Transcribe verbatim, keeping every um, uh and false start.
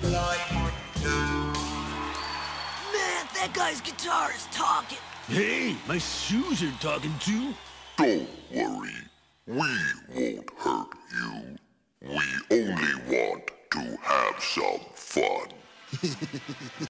Man, that guy's guitar is talking. Hey, my shoes are talking too. Don't worry. We won't hurt you. We only want to have some fun.